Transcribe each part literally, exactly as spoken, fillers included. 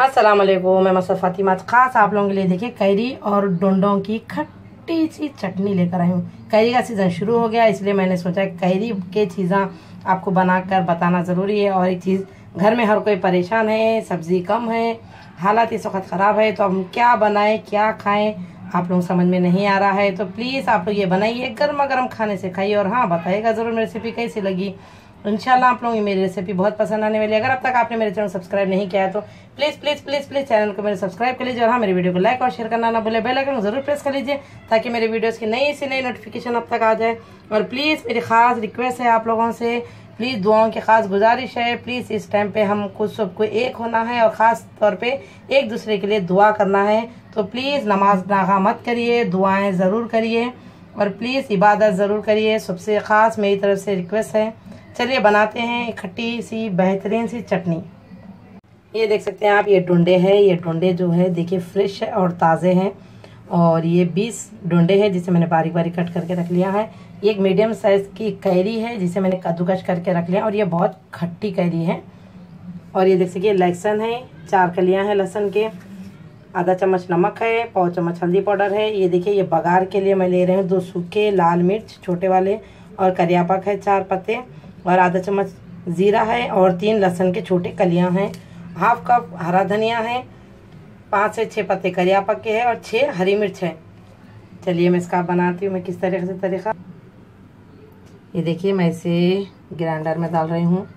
अस्सलाम वालेकुम, मैं मसद फातिमा खास आप लोगों के लिए देखिए कैरी और डोंडों की खट्टी सी चटनी लेकर आई हूँ। कैरी का सीज़न शुरू हो गया, इसलिए मैंने सोचा कैरी के चीज़ें आपको बनाकर बताना ज़रूरी है। और एक चीज़, घर में हर कोई परेशान है, सब्ज़ी कम है, हालात इस वक्त ख़राब है, तो हम क्या बनाएं क्या खाएं आप लोग समझ में नहीं आ रहा है। तो प्लीज़ आप लोग ये बनाइए, गर्मा गर्म खाने से खाइए और हाँ बताइएगा ज़रूर मेरी रेसिपी कैसी लगी। इंशाल्लाह आप लोगों की मेरी रेसिपी बहुत पसंद आने वाली है। अगर अब तक आपने मेरे चैनल सब्सक्राइब नहीं किया है तो please please please please channel को मेरे सब्सक्राइब कर लीजिए और हाँ मेरी वीडियो को लाइक और शेयर करना ना भूले, बेल आइकन ज़रूर प्रेस कर लीजिए ताकि मेरे वीडियोस की नई से नई नोटिफिकेशन अब तक आ जाए। और प्लीज़ मेरी ख़ास रिक्वेस्ट है आप लोगों से, प्लीज़ दुआओं की ख़ास गुजारिश है, प्लीज़ इस टाइम पे हम कुछ सबको एक होना है और ख़ास तौर पे एक दूसरे के लिए दुआ करना है। तो प्लीज़ नमाज नागा मत करिए, दुआएं ज़रूर करिए और प्लीज़ इबादत ज़रूर करिए। सबसे ख़ास मेरी तरफ से रिक्वेस्ट है। चलिए बनाते हैं एक खट्टी सी बेहतरीन सी चटनी। ये देख सकते हैं आप, ये डोंडे हैं। ये डोंडे जो है देखिए फ्रेश है और ताज़े हैं। और ये बीस डोंडे हैं जिसे मैंने बारीक बारीक कट करके रख लिया है। ये एक मीडियम साइज़ की कैरी है जिसे मैंने कद्दूकस करके रख लिया और ये बहुत खट्टी कैरी है। और ये देख सकते लहसुन है, चार कलियां हैं लहसुन के, आधा चम्मच नमक है, पाव चम्मच हल्दी पाउडर है। ये देखिए ये बघार के लिए मैं ले रही हूँ दो सूखे लाल मिर्च छोटे वाले और करियापक है चार पत्ते और आधा चम्मच ज़ीरा है और तीन लहसुन के छोटे कलियां हैं। हाफ कप हरा धनिया है, पाँच से छः पत्ते करियापक के हैं और छः हरी मिर्च है। चलिए मैं इसका बनाती हूँ मैं किस तरीके से तरीका। ये देखिए मैं इसे ग्राइंडर में डाल रही हूँ।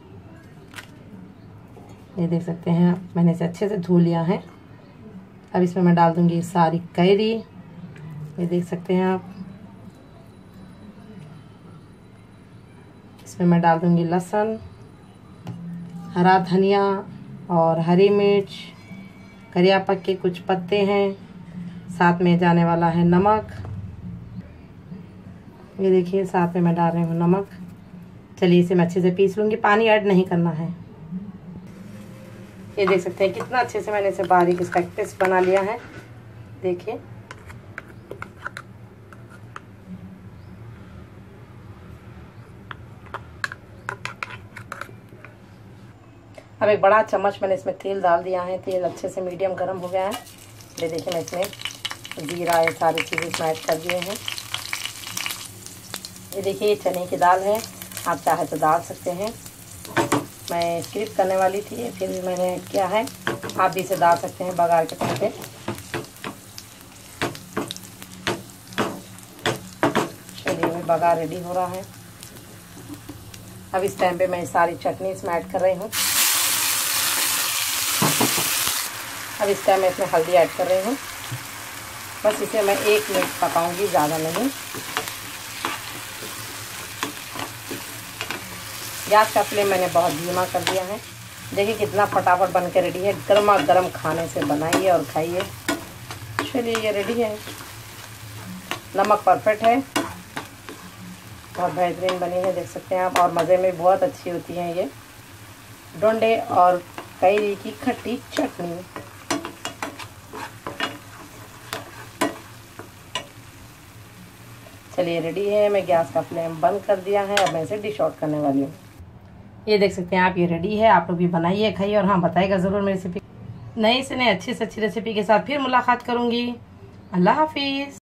ये देख सकते हैं मैंने इसे अच्छे से धो लिया है। अब इसमें मैं डाल दूँगी सारी कैरी। ये देख सकते हैं आप, इसमें मैं डाल दूंगी लहसुन, हरा धनिया और हरी मिर्च, करियापक के कुछ पत्ते हैं, साथ में जाने वाला है नमक। ये देखिए साथ में मैं डाल रही हूँ नमक। चलिए इसे मैं अच्छे से पीस लूँगी, पानी ऐड नहीं करना है। ये देख सकते हैं कितना अच्छे से मैंने इसे बारीक इसका पेस्ट बना लिया है। देखिए अब एक बड़ा चम्मच मैंने इसमें तेल डाल दिया है। तेल अच्छे से मीडियम गर्म हो गया है। ये देखिए मैं इसमें जीरा ये सारी चीज़ें इसमें ऐड कर दिए हैं। ये देखिए ये चने की दाल है, आप चाहे तो डाल सकते हैं। मैं स्किप करने वाली थी फिर मैंने किया है, आप भी इसे डाल सकते हैं बघार के टाइम पे। चलिए मैं बघार रेडी हो रहा है। अब इस टाइम पे मैं सारी चटनी इसमें ऐड कर रही हूँ। अब इस टाइम मैं इसमें हल्दी ऐड कर रही हूँ। बस इसे मैं एक मिनट पकाऊंगी, ज़्यादा नहीं। गैस का फ्लेम मैंने बहुत धीमा कर दिया है। देखिए कितना फटाफट बन के रेडी है। गर्मा गर्म खाने से बनाइए और खाइए। चलिए ये रेडी है। नमक परफेक्ट है, बहुत बेहतरीन बनी है, देख सकते हैं आप। और मज़े में बहुत अच्छी होती है ये डोंडे और कैरी की खट्टी चटनी। चलिए रेडी है। मैं गैस का फ्लेम बंद कर दिया है। अब मैं इसे डिश आउट करने वाली हूँ। ये देख सकते हैं आप, ये रेडी है। आप लोग भी बनाइए खाइए और हाँ बताइएगा ज़रूर मेरी रेसिपी। नई से नई अच्छी से अच्छी रेसिपी के साथ फिर मुलाकात करूँगी। अल्लाह हाफिज़।